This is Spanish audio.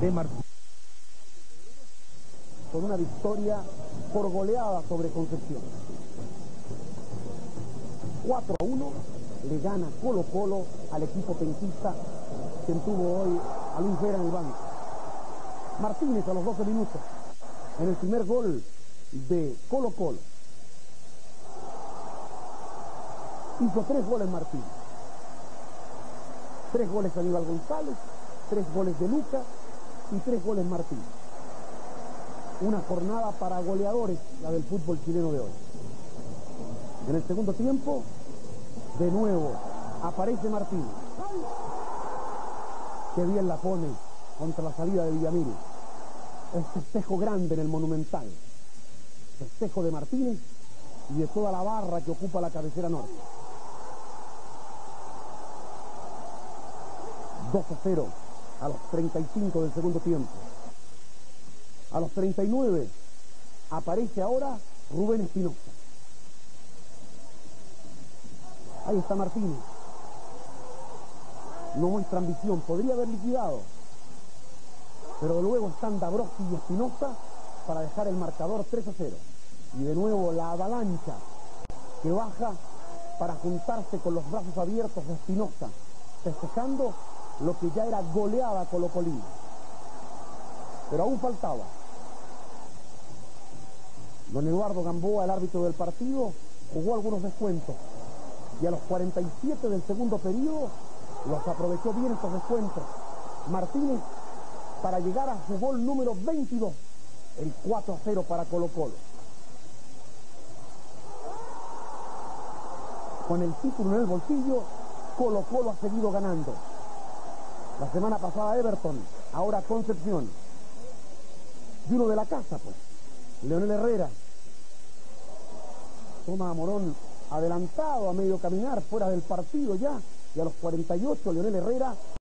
de Martín. Con una victoria por goleada sobre Concepción. 4-1 le gana Colo-Colo al equipo penquista, quien tuvo hoy a Luis Vera en el banco. Martínez a los 12 minutos, en el primer gol de Colo-Colo. Hizo 3 goles Martínez. 3 goles Aníbal González, 3 goles de Lucas y 3 goles Martínez. Una jornada para goleadores, la del fútbol chileno de hoy. En el segundo tiempo, de nuevo, aparece Martínez. Qué bien la pone contra la salida de Villamil. El festejo grande en el Monumental. Festejo de Martínez y de toda la barra que ocupa la cabecera norte. 2-0 a los 35 del segundo tiempo. A los 39 aparece ahora Rubén Espinosa. Ahí está Martínez. No muestra ambición, podría haber liquidado. Pero luego están Dabrowski y Espinosa para dejar el marcador 3-0. Y de nuevo la avalancha que baja para juntarse con los brazos abiertos de Espinosa, festejando lo que ya era goleada colocolina. Pero aún faltaba. Don Eduardo Gamboa, el árbitro del partido, jugó algunos descuentos. Y a los 47 del segundo periodo los aprovechó bien estos descuentos Martínez para llegar a su gol número 22, el 4-0 para Colo-Colo. Con el título en el bolsillo, Colo-Colo ha seguido ganando. La semana pasada Everton, ahora Concepción. Y uno de la casa, pues, Leonel Herrera. Toma a Morón adelantado a medio caminar, fuera del partido ya. Y a los 48, Leonel Herrera